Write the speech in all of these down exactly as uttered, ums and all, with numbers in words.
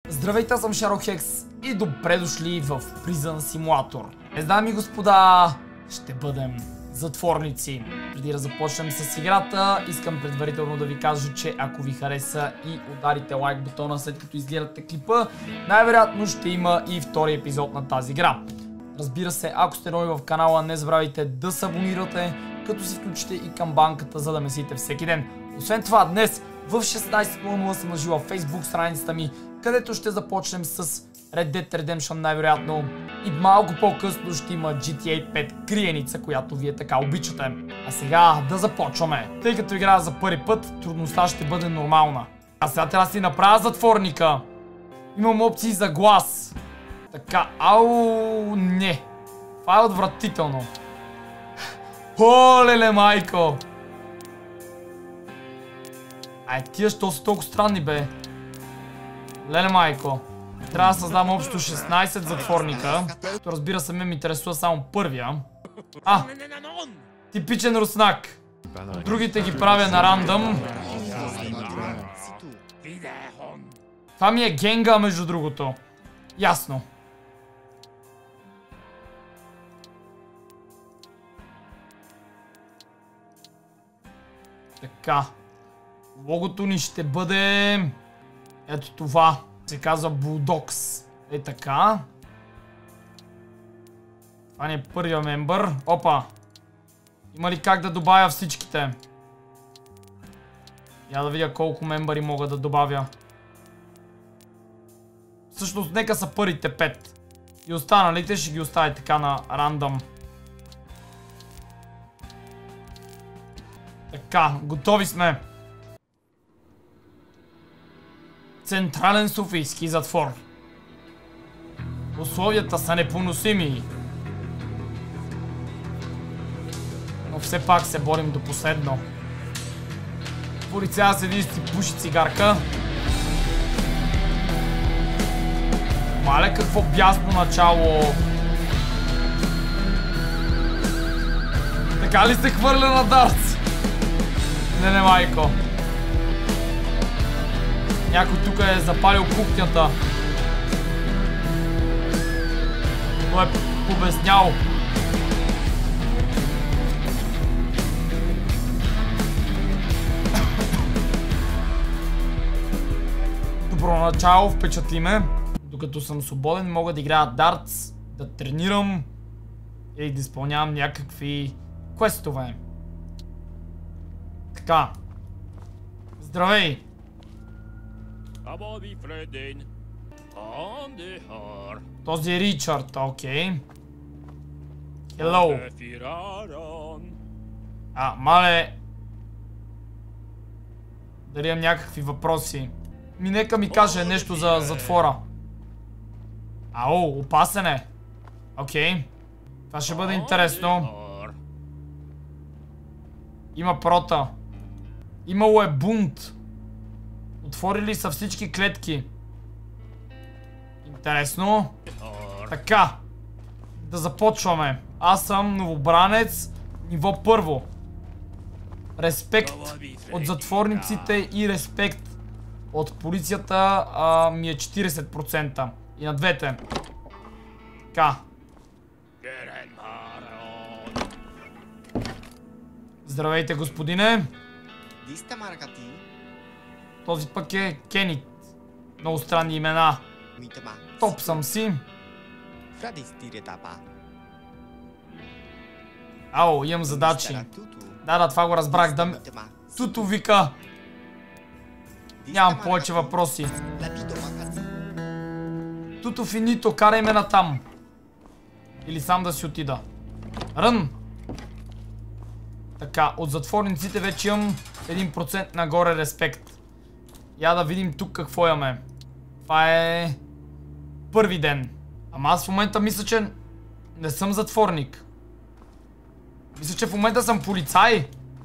Здравейте, аз съм Шарохекс и добре дошли в Prison Simulator. Е, дами и господа, ще бъдем затворници. Преди да започнем с играта, искам предварително да ви кажа, че ако ви хареса и ударите лайк бутона след като изгледате клипа, най-вероятно ще има и втори епизод на тази игра. Разбира се, ако сте нови в канала, не забравяйте да се абонирате, като се включите и камбанката, за да месите всеки ден. Освен това, днес в шестнайсет нула нула съм нажива Facebook страницата ми, където ще започнем с Red Dead Redemption най-вероятно и малко по-късно ще има джи ти ей пет криеница, която вие така обичате. А сега да започваме. Тъй като играя за първи път, трудността ще бъде нормална. А сега трябва да си направя затворника. Имам опции за глас. Така, ау, не. Това е отвратително. Олеле, майко! Ай, тия що са толкова странни, бе? Леле, майко. Трябва да създам общо шестнайсет затворника. То разбира се, ме ми интересува само първия. А! Типичен руснак. Другите ги правя на рандъм. Това ми е генга, между другото. Ясно. Така. Логото ни ще бъде... Ето това. Се казва Bulldogs. Е така. Това не е първия мембър. Опа. Има ли как да добавя всичките? Я да видя колко мембъри мога да добавя. Всъщност нека са първите пет. И останалите ще ги оставя така на рандъм. Така, готови сме. Централен софийски затвор. Условията са непоносими. Но все пак се борим до последно. Полицая седи и си пуши цигарка. Мале, какво бясно начало. Така ли се хвърля на дартс? Не, не, майко. Някой тук е запалил кухнята. Той е побеснял. Добро начало, впечатли ме. Докато съм свободен, мога да играя дартс, да тренирам или да изпълнявам някакви квестове. Така. Здравей! Този е Ричард, окей. Hello. А, мале. Дали имам някакви въпроси? Ми нека ми каже нещо за затвора. Ау, опасен е. Окей. Това ще бъде интересно. Има прота. Имало е бунт. Отворили са всички клетки. Интересно. Така. Да започваме. Аз съм новобранец. Ниво първо. Респект от затворниците и респект от полицията а, ми е четирийсет процента. И на двете. Така. Здравейте, господине. Този пък е Кенит. Много странни имена. Топ съм си. Ау, имам задачи. Да, да, това го разбрах. Да... Туто вика. Нямам повече въпроси. Туто финито, карай ме натам. Или сам да си отида. Рън! Така, от затворниците вече имам един процент нагоре респект. Я да видим тук какво имаме. Това е... първи ден. Ама аз в момента мисля, че не съм затворник. Мисля, че в момента съм полицай.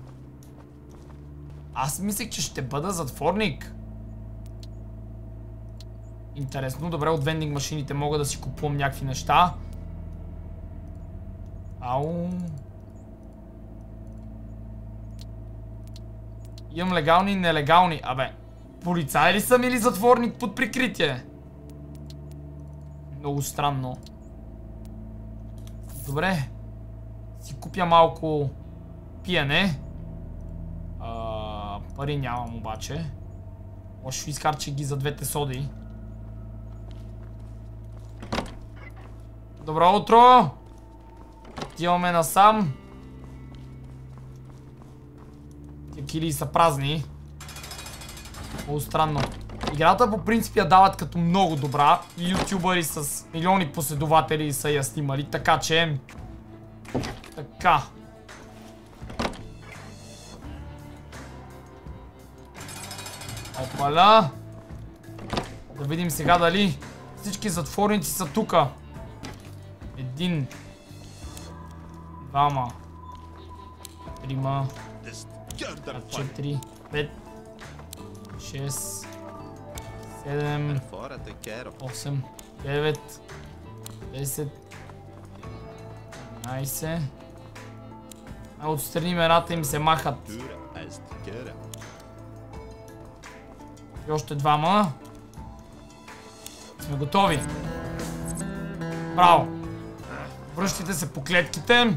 Аз мислех, че ще бъда затворник. Интересно, добре, от вендинг машините мога да си купувам някакви неща. Ау. Имам легални и нелегални. Абе, полицай ли съм или затворник под прикритие? Много странно. Добре. Си купя малко пиене. А, пари нямам обаче. Лошо изхарча ги за двете соди. Добро утро! Отиваме насам. Тия килии са празни. Много странно. Играта по принцип я дават като много добра. И ютубъри с милиони последователи са я снимали, така че... Така. Опаля. Да видим сега дали всички затворници са тука. Един. Двама. Трима. Четири. Пет. Шест. Седем. Осем. Девет. Десет. Единайсет. А отстрани имената им се махат. И още двама. Сме готови. Браво. Връщайте се по клетките.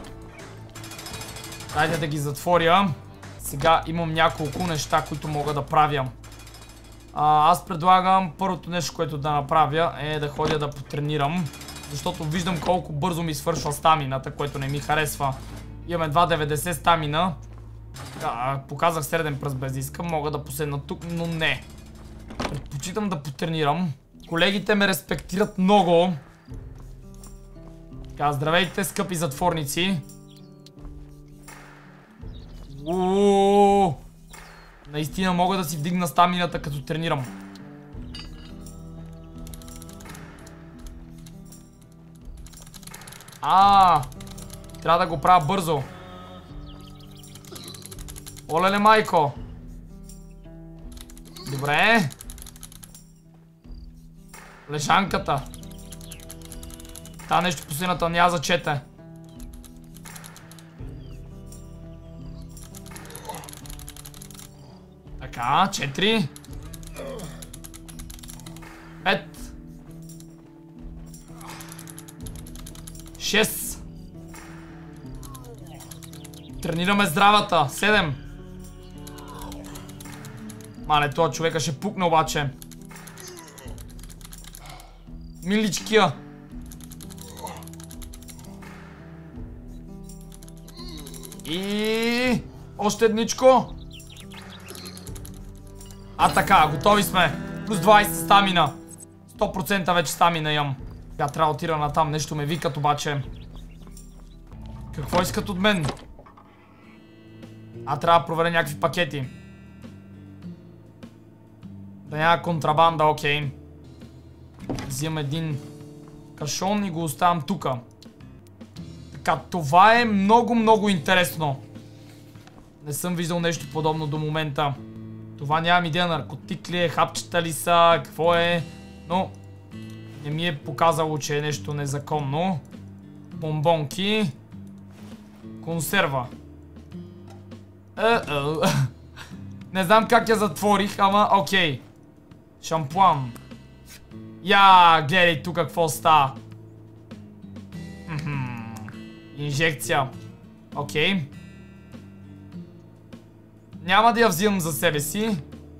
Дайте да ги затворя. Сега имам няколко неща, които мога да правя. А, аз предлагам първото нещо, което да направя е да ходя да потренирам. Защото виждам колко бързо ми свършва стамината, което не ми харесва. Имаме два деветдесет стамина. Да, показах среден пръст без да искам. Мога да поседна тук, но не. Предпочитам да потренирам. Колегите ме респектират много. Така, здравейте, скъпи затворници. Ууу. Наистина мога да си вдигна стамината като тренирам. А, трябва да го правя бързо. Олеле, майко. Добре. Лешанката. Та нещо последната няма зачете. Така, четири. Пет. Шест. Тренираме здравата. Седем. Мале, това човека ще пукне обаче. Миличкия. И... още едничко. А така, готови сме. Плюс двайсет стамина. сто процента вече стамина имам. Тя трябва да отира натам. Нещо ме викат обаче. Какво искат от мен? А, трябва да проверя някакви пакети. Да няма контрабанда, окей. Взимам един кашон и го оставям тука. Така, това е много, много интересно. Не съм виждал нещо подобно до момента. Това нямам идея, наркотик ли е, хапчета ли са, какво е. Но не ми е показало, че е нещо незаконно. Бомбонки. Консерва. Е-е. Не знам как я затворих, ама окей. Шампуан. Я, гледай тук какво става. Инжекция. Окей. Няма да я взимам за себе си.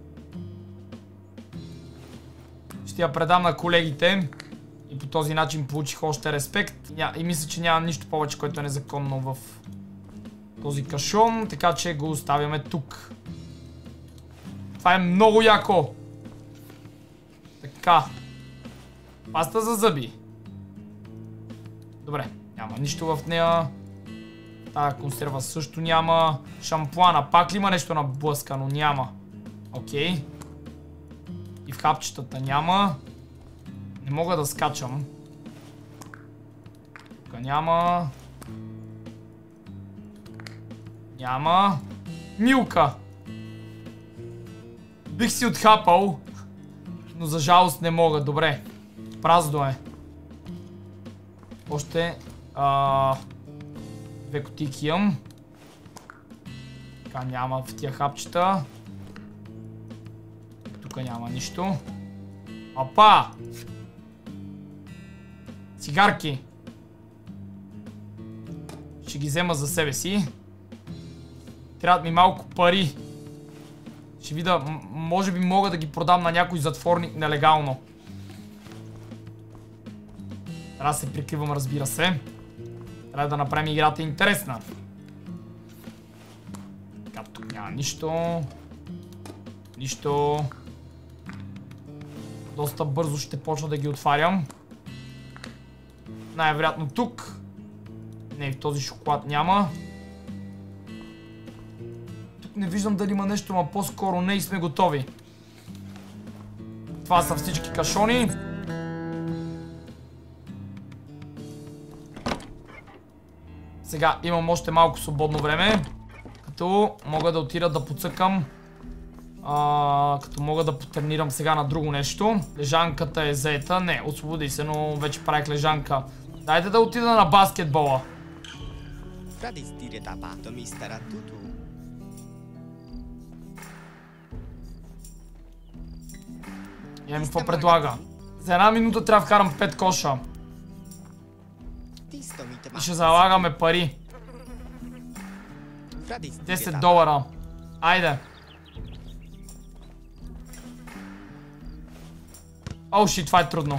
Ще я предам на колегите. И по този начин получих още респект. И мисля, че няма нищо повече, което е незаконно в този кашон. Така че го оставяме тук. Това е много яко. Така. Паста за зъби. Добре. Няма нищо в нея. Тая консерва също няма. Шампуана. Пак ли има нещо наблъскано? Няма. Окей. И в хапчетата няма. Не мога да скачам. Тук няма. Няма. Милка. Бих си отхапал. Но за жалост не мога. Добре. Празно е. Още а, две кутийки имам. Така, няма в тия хапчета. Тук няма нищо. Апа! Цигарки. Ще ги взема за себе си. Трябват ми малко пари. Ще видя, може би мога да ги продам на някой затворник нелегално. Трябва да се прикривам, разбира се. Трябва да направим играта интересна. Така, тук няма нищо. Нищо. Доста бързо ще почна да ги отварям. Най-вероятно тук. Не, в този шоколад няма. Тук не виждам дали има нещо, но по-скоро не и сме готови. Това са всички кашони. Сега имам още малко свободно време. Като мога да отида да поцъкам. А, като мога да потренирам сега на друго нещо. Лежанката е заета. Не, освободи се, но вече правих лежанка. Дайте да отида на баскетбола. Я ми какво предлага? За една минута трябва да вкарам пет коша. И ще залагаме пари. десет долара. Айде. О, шит, това е трудно.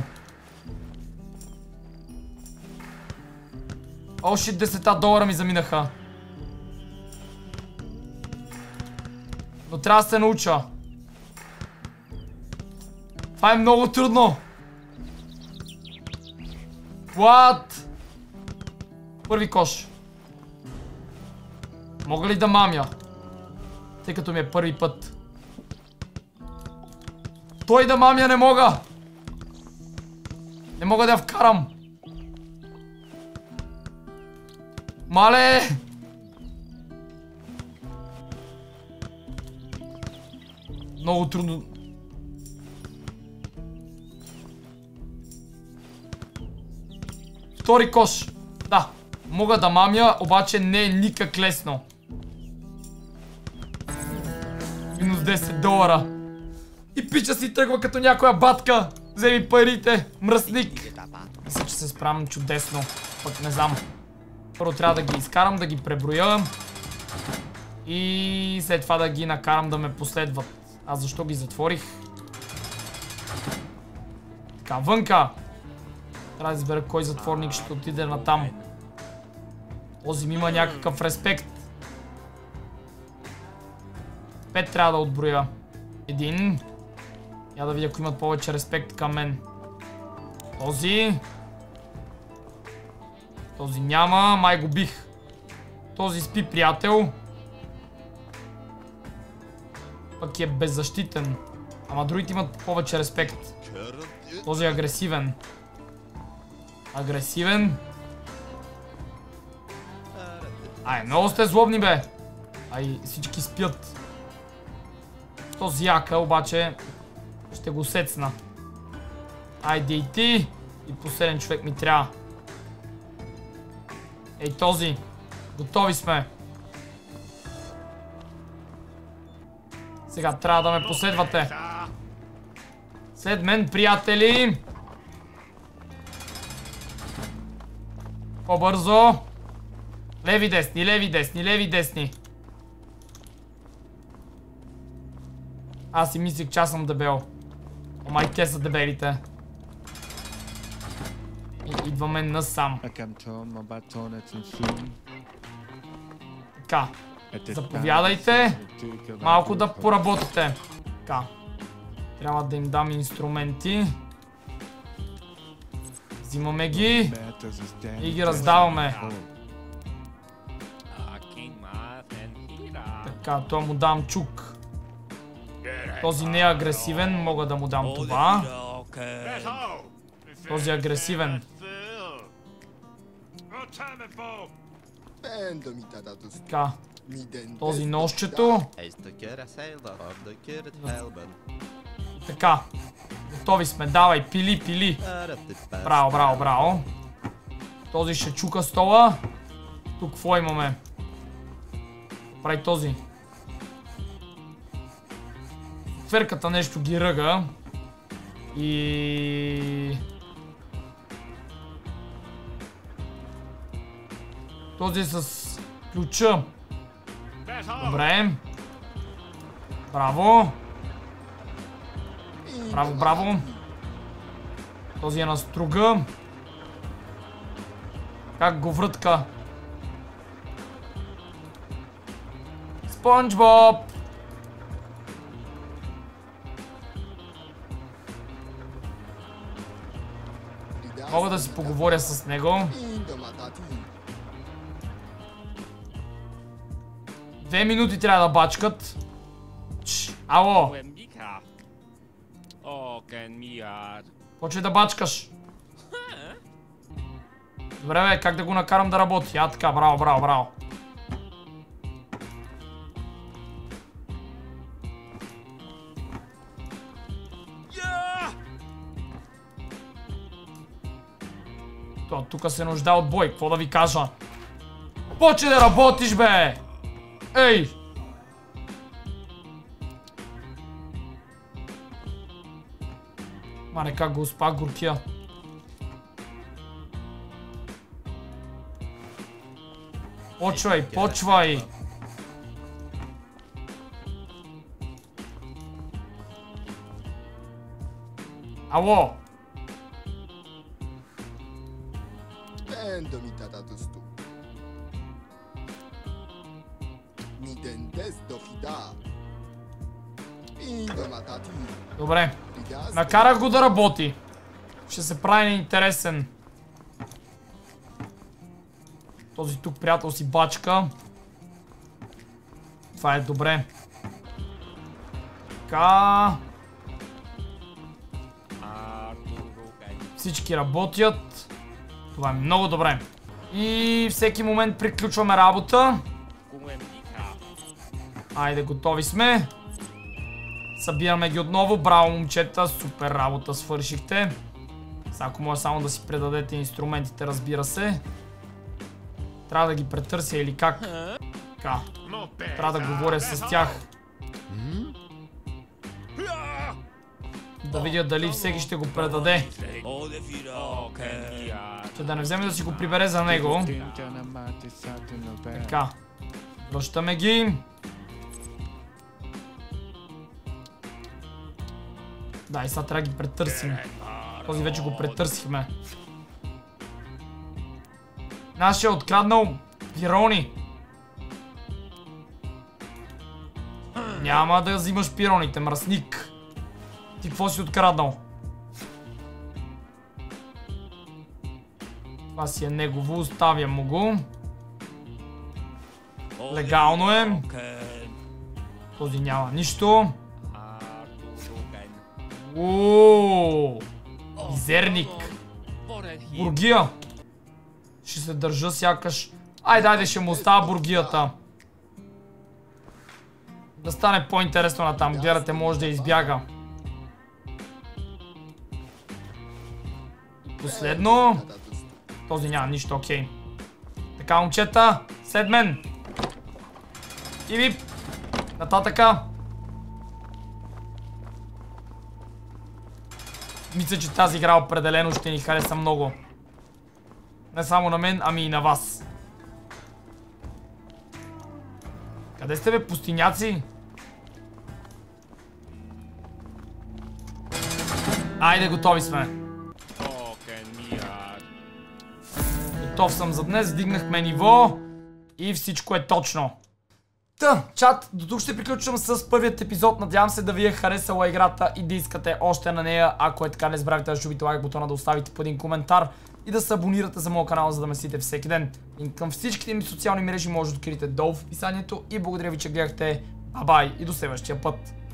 О, шит, десет долара ми заминаха. Но трябва да се науча. Това е много трудно. What? Първи кош. Мога ли да мамя? Тъй като ми е първи път. Той да мамя не мога. Не мога да я вкарам. Мале! Много трудно. Втори кош. Да. Мога да мамя, обаче не е никак лесно. Минус десет долара. И пича си тръгва като някоя батка. Вземи парите, мръсник. Мисля, че се справям чудесно. Пък не знам. Първо трябва да ги изкарам, да ги преброя. И след това да ги накарам да ме последват. Аз защо ги затворих? Така, вънка. Трябва да избера кой затворник ще отиде натам. Този ми има някакъв респект. Пет трябва да отброя. Един. Я да видя, ако имат повече респект към мен. Този. Този няма, май го бих. Този спи, приятел. Пък е беззащитен. Ама другите имат повече респект. Този е агресивен. Агресивен. Ай, много сте злобни, бе. Ай, всички спят. Този яка, обаче ще го сецна. Айде и ти. И последен човек ми трябва. Ей, този. Готови сме. Сега трябва да ме последвате. След мен, приятели. По-бързо. Леви, десни, леви, десни, леви, десни. Аз си мислих, че аз съм дебел. Ама и те са дебелите. И идваме насам. Така. Заповядайте. Малко да поработите. Така. Трябва да им дам инструменти. Взимаме ги. И ги раздаваме. Така, това му дам чук. Този не е агресивен, мога да му дам това. Този е агресивен. Така. Този нощчето. Така. Готови сме, давай, пили, пили. Браво, браво, браво. Този ще чука стола. Тук какво имаме? Прави този. Ферката нещо ги ръга. И... Този е с ключа. Добре. Браво. Браво, браво. Този е на струга. Как го врътка? Спанч Боб! Мога да си поговоря с него. Две минути трябва да бачкат. Чш, ало! Почвай да бачкаш. Добре бе, как да го накарам да работи? А така, браво, браво, браво. То, тук се нужда от бой, какво да ви кажа? Почи да работиш, бе! Ей! Мане, как го успа горкия. Почвай, почвай! Ало! Добре, накарах го да работи. Ще се прави неинтересен. Този тук приятел си бачка. Това е добре. Така. Всички работят. Това е много добре. И всеки момент приключваме работа. Айде, готови сме. Събираме ги отново. Браво, момчета. Супер работа свършихте. Сега, ако може само да си предадете инструментите, разбира се. Трябва да ги претърся или как? Така. Трябва да говоря с тях. Да видя дали всеки ще го предаде. Че да не вземе да си го прибере за него. Така. Връщаме ги. Да, и сега трябва да ги претърсим. Този вече го претърсихме. Нашия е откраднал пирони. Няма да взимаш пироните, мръсник. Ти какво си откраднал? Това си е негово, оставям му го. Легално е. Този няма нищо. Ооо! Изерник. Бургия. Ще се държа сякаш. Айде, айде, ще му остава бургията. Да стане по-интересно на там. Гледате, може да избяга. Последно. Този няма нищо, окей. Така, момчета, след мен. И вип. Нататъка. Мисля, че тази игра определено ще ни хареса много. Не само на мен, ами и на вас. Къде сте, бе, пустиняци? Айде, готови сме. Готов съм за днес, вдигнахме ниво и всичко е точно. Та, чат, до тук ще приключвам с първият епизод. Надявам се да ви е харесала играта и да искате още на нея. Ако е така, не забравяйте да щупите лайк бутона, да оставите по един коментар и да се абонирате за моят канал, за да ме следите всеки ден. И към всичките ми социални мрежи може да откриете долу в описанието. И благодаря ви, че гледахте. Бай-бай и до следващия път.